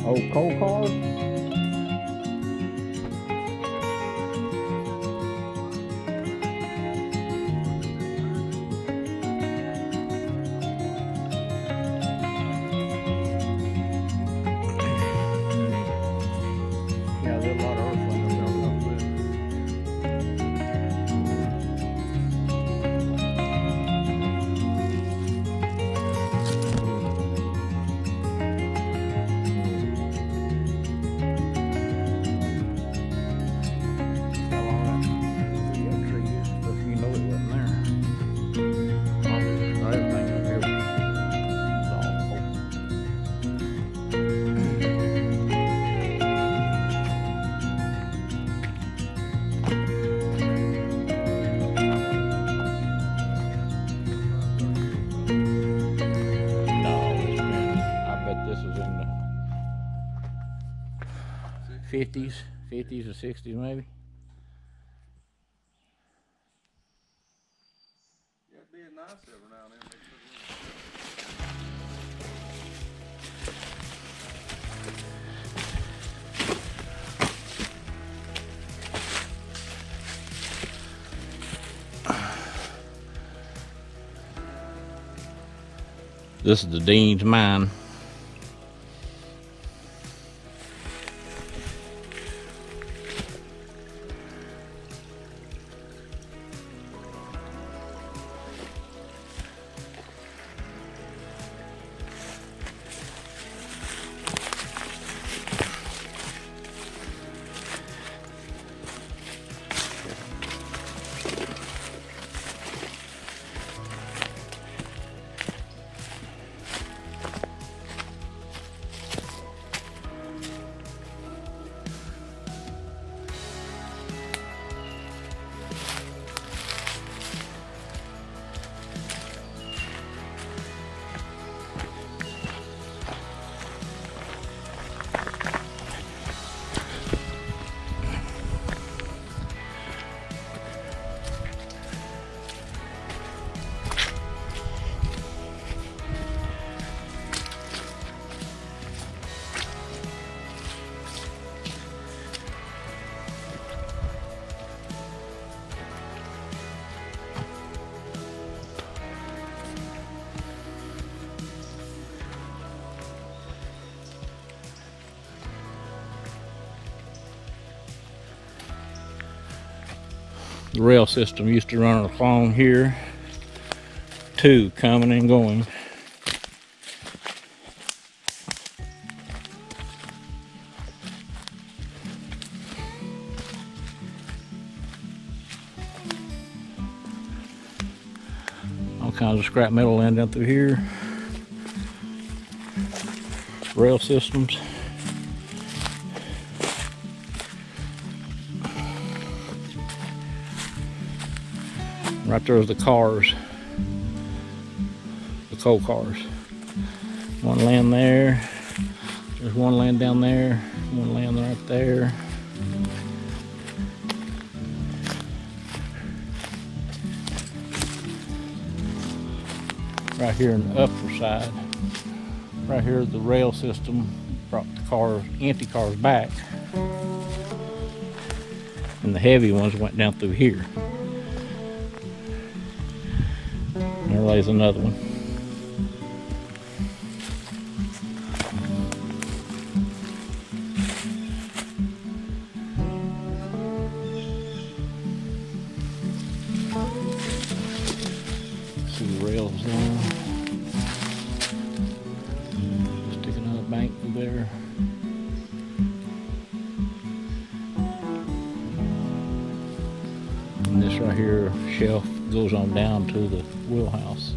Old coal cars. Yeah, there's a lot of earth on this was in the 50s or 60s maybe. Yeah, it'd be nice every now and then. This is the Dean's Mine. The rail system used to run along here, too, coming and going. All kinds of scrap metal land down through here. Rail systems. Right there's the cars, the coal cars. One laying there. There's one laying down there. One laying right there. Right here on the upper side. Right here is the rail system. Brought the cars, empty cars back. And the heavy ones went down through here. There lays another one. See the rails there. Sticking out a bank through there. And this right here, shelf, goes on down to the wheelhouse.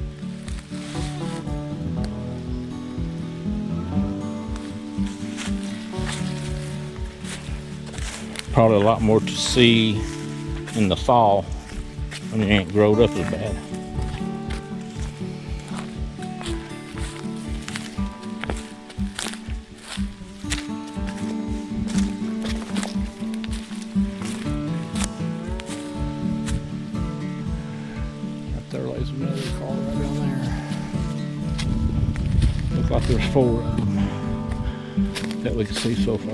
Probably a lot more to see in the fall when it ain't growed up as bad. There lays another car right down there. Looks like there's 4 of them. that we can see so far.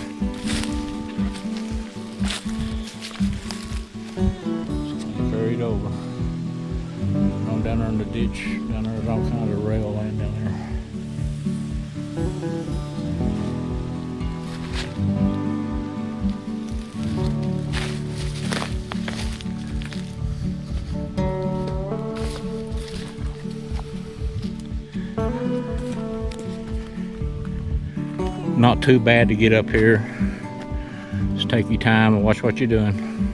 It's buried over. On down there in the ditch, down there's all kinds of rail laying down there. Not too bad to get up here. Just take your time and watch what you're doing.